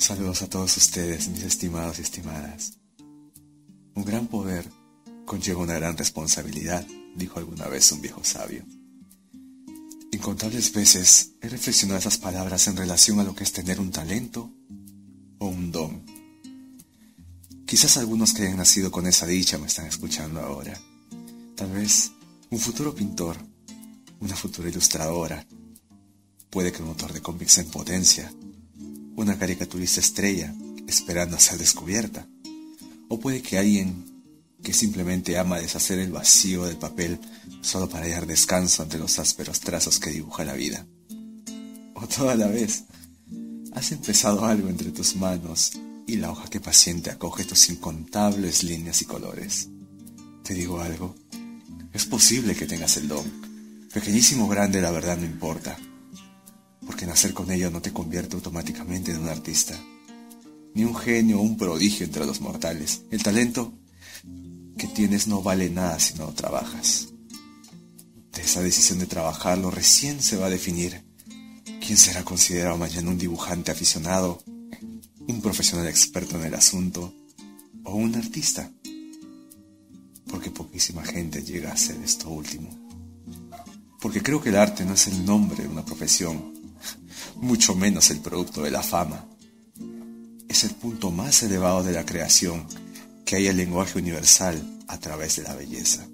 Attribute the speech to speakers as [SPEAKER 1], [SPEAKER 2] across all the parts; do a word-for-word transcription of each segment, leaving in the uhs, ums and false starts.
[SPEAKER 1] Saludos a todos ustedes, mis estimados y estimadas. Un gran poder conlleva una gran responsabilidad, dijo alguna vez un viejo sabio. Incontables veces he reflexionado esas palabras en relación a lo que es tener un talento o un don. Quizás algunos que hayan nacido con esa dicha me están escuchando ahora. Tal vez un futuro pintor, una futura ilustradora, puede que un motor de cómics en potencia, una caricaturista estrella esperando a ser descubierta, o puede que alguien que simplemente ama deshacer el vacío del papel solo para hallar descanso ante los ásperos trazos que dibuja la vida. O toda la vez, has empezado algo entre tus manos y la hoja que paciente acoge tus incontables líneas y colores. Te digo algo, es posible que tengas el don, pequeñísimo o grande, la verdad no importa, porque nacer con ello no te convierte automáticamente en un artista, ni un genio o un prodigio entre los mortales. El talento que tienes no vale nada si no lo trabajas. De esa decisión de trabajarlo recién se va a definir quién será considerado mañana un dibujante aficionado, un profesional experto en el asunto o un artista, porque poquísima gente llega a ser esto último. Porque creo que el arte no es el nombre de una profesión, mucho menos el producto de la fama. Es el punto más elevado de la creación, que hay el lenguaje universal a través de la belleza.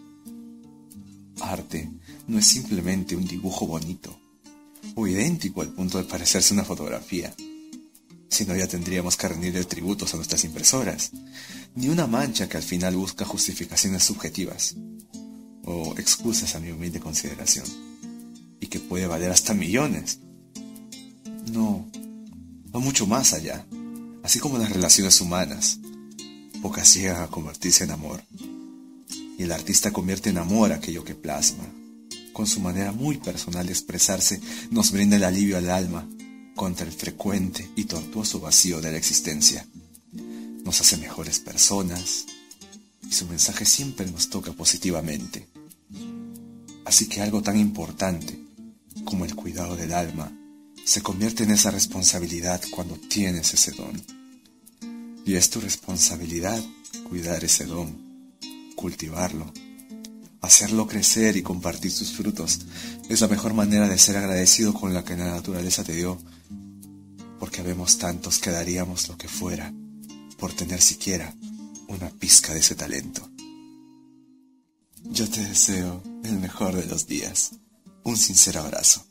[SPEAKER 1] Arte no es simplemente un dibujo bonito, o idéntico al punto de parecerse una fotografía, si no ya tendríamos que rendirle tributos a nuestras impresoras, ni una mancha que al final busca justificaciones subjetivas, o excusas a mi humilde consideración, y que puede valer hasta millones. No, va mucho más allá, así como las relaciones humanas. Pocas llegan a convertirse en amor, y el artista convierte en amor aquello que plasma. Con su manera muy personal de expresarse, nos brinda el alivio al alma contra el frecuente y tortuoso vacío de la existencia. Nos hace mejores personas, y su mensaje siempre nos toca positivamente. Así que algo tan importante como el cuidado del alma se convierte en esa responsabilidad cuando tienes ese don. Y es tu responsabilidad cuidar ese don, cultivarlo, hacerlo crecer y compartir sus frutos. Es la mejor manera de ser agradecido con la que la naturaleza te dio, porque habemos tantos que daríamos lo que fuera por tener siquiera una pizca de ese talento. Yo te deseo el mejor de los días. Un sincero abrazo.